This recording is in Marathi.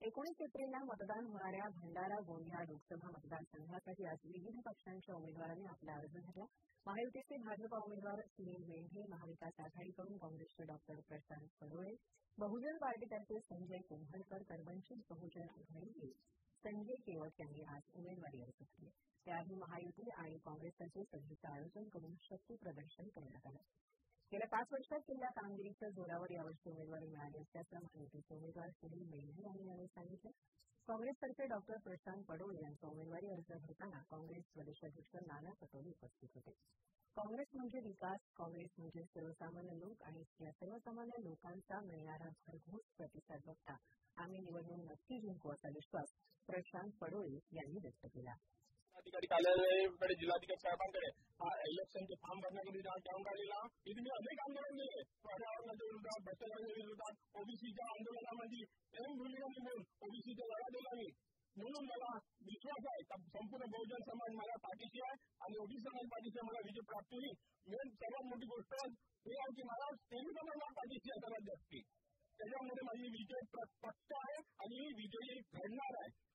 19 एप्रिलला मतदान होणाऱ्या भंडारा गोंदिया लोकसभा मतदारसंघासाठी आज विविध पक्षांच्या उमेदवारांनी आपला अर्ज भरला. महायुतीचे भाजपा उमेदवार सुनील मेंढे, महाविकास आघाडीकडून काँग्रेसचे डॉ. प्रशांत पडोळे, बहुजन पार्टीतर्फे संजय कुंभलकर तर वंचित बहुजन आघाडीचे संजय केवट यांनी आज उमेदवारी अर्ज भरले. त्याआधी महायुती आणि काँग्रेसचे सभेचं आयोजन करून शक्ती प्रदर्शन करण्यात आलं. गेल्या 5 वर्षात केलेल्या कामगिरीच्या जोरावर यावर्षी उमेदवारी मिळाली असल्याचं महायुतीचे उमेदवार सुनील मेंढे यांनी यावेळी सांगितलं. काँग्रेसतर्फे डॉ. प्रशांत पडोळे यांचा उमेदवारी अर्ज भरताना काँग्रेस प्रदेशाध्यक्ष नाना पटोले उपस्थित होते. काँग्रेस म्हणजे विकास, काँग्रेस म्हणजे सर्वसामान्य लोक आणि या सर्वसामान्य लोकांचा मिळणारा भरघोस प्रतिसाद बघता आम्ही निवडणूक नक्की जिंकू असा विश्वास प्रशांत पडोळे यांनी व्यक्त केला. जिल्हाधिकारी कार्यालयाकडे जिल्हाधिकारी साहेबांकडे हा इलेक्शनचे फॉर्म भरण्यासाठी जाऊन राहिलेला. इथे मी अनेक आंदोलन केले. पर्यावरणाच्या विरोधात, भ्रष्टाचाराच्या विरोधात, ओबीसीच्या आंदोलनामध्ये भूमिका निघून ओबीसीचा लढा दिला मी. म्हणून मला विश्वास आहे का संपूर्ण बहुजन समाज माझ्या पाठीशी आहे आणि ओबीसी समाज पाठीशी मला विजय प्राप्त होईल. मेन सर्वात मोठी गोष्ट हे आहे की मला तेलुगू समाज पाठीशी आहे सर्वात जास्ती. त्याच्यामध्ये माझी विजय पक्का आहे आणि विजयी घडणार आहे.